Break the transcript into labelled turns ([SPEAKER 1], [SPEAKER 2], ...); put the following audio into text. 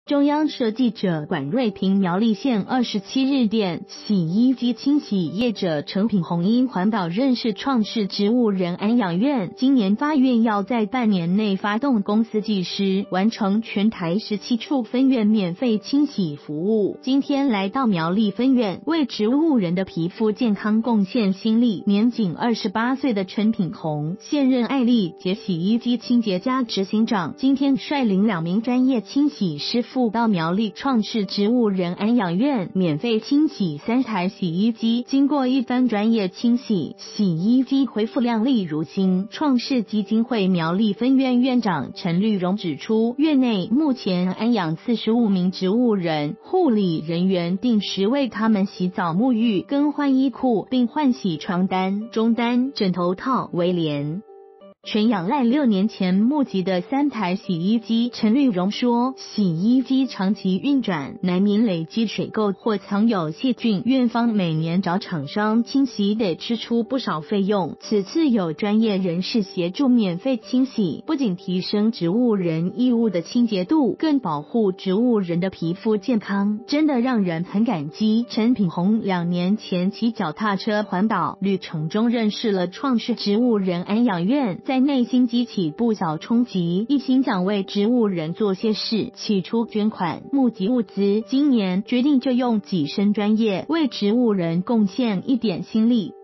[SPEAKER 1] 中央社记者管瑞平苗栗县27日电，洗衣机清洗业者陈品宏因环保认识创世植物人安养院，今年发愿要在半年内发动公司技师，完成全台17处分院免费清洗服务。今天来到苗栗分院，为植物人的皮肤健康贡献心力。年仅28岁的陈品宏，现任爱丽洁洗衣机清洁家执行长，今天率领2名专业清洗师傅到苗栗创世植物人安养院免费清洗3台洗衣机，经过一番专业清洗，洗衣机恢复亮丽如新。创世基金会苗栗分院院长陈绿荣指出，院内目前安养45名植物人，护理人员定时为他们洗澡沐浴、更换衣裤，并换洗床单、中单、枕头套、围帘。全仰赖6年前募集的3台洗衣机。陈绿荣说，洗衣机长期运转，难免累积水垢或藏有细菌，院方每年找厂商清洗得支出不少费用。此次有专业人士协助免费清洗，不仅提升植物人衣物的清洁度，更保护植物人的皮肤健康，真的让人很感激。陈品宏2年前骑脚踏车环保旅程中认识了创世植物人安养院，在内心激起不小冲击，一心想为植物人做些事，起初捐款募集物资，今年决定就用己身专业为植物人贡献一点心力。